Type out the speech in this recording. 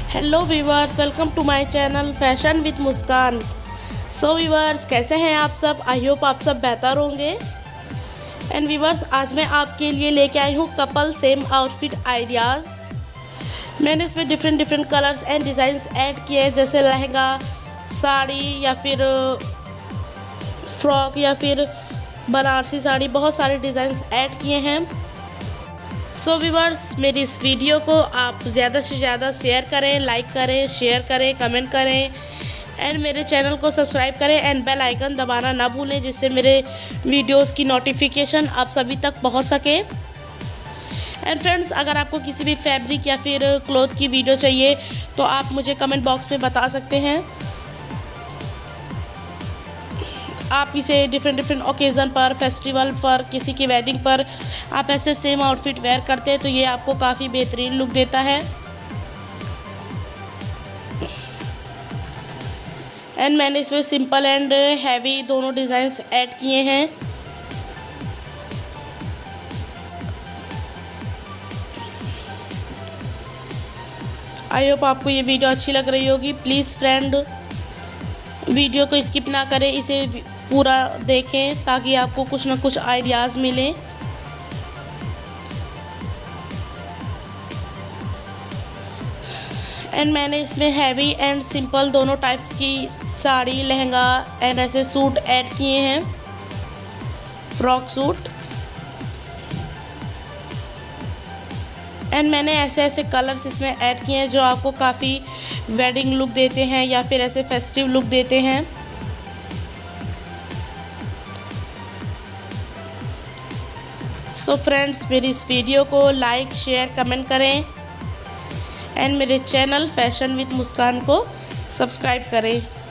Hello viewers, welcome to my channel fashion with Muskan. So viewers, कैसे हैं आप सब? आई होप आप सब बेहतर होंगे। एंड वीवर्स, आज मैं आपके लिए लेके आई हूँ कपल सेम आउटफिट आइडियाज़। मैंने इसमें different colours and designs add किए हैं, जैसे लहंगा, साड़ी या फिर फ्रॉक या फिर बनारसी साड़ी। बहुत सारे डिज़ाइंस ऐड किए हैं। सो वीवर्स, मेरी इस वीडियो को आप ज़्यादा से ज़्यादा शेयर करें, लाइक करें, शेयर करें, कमेंट करें एंड मेरे चैनल को सब्सक्राइब करें एंड बेल आइकन दबाना ना भूलें, जिससे मेरे वीडियोस की नोटिफिकेशन आप सभी तक पहुंच सके। एंड फ्रेंड्स, अगर आपको किसी भी फैब्रिक या फिर क्लॉथ की वीडियो चाहिए तो आप मुझे कमेंट बॉक्स में बता सकते हैं। आप इसे डिफरेंट ओकेज़न पर, फेस्टिवल पर, किसी की वेडिंग पर आप ऐसे सेम आउटफिट वेयर करते हैं तो ये आपको काफ़ी बेहतरीन लुक देता है। एंड मैंने इसमें सिंपल एंड हैवी दोनों डिज़ाइंस ऐड किए हैं। आई होप आपको ये वीडियो अच्छी लग रही होगी। प्लीज़ फ्रेंड, वीडियो को स्किप ना करें, इसे पूरा देखें ताकि आपको कुछ ना कुछ आइडियाज़ मिलें। एंड मैंने इसमें हैवी एंड सिंपल दोनों टाइप्स की साड़ी, लहंगा एंड ऐसे सूट ऐड किए हैं, फ्रॉक सूट। एंड मैंने ऐसे कलर्स इसमें ऐड किए हैं जो आपको काफ़ी वेडिंग लुक देते हैं या फिर ऐसे फेस्टिव लुक देते हैं। सो फ्रेंड्स, मेरी इस वीडियो को लाइक, शेयर, कमेंट करें एंड मेरे चैनल फैशन विद मुस्कान को सब्सक्राइब करें।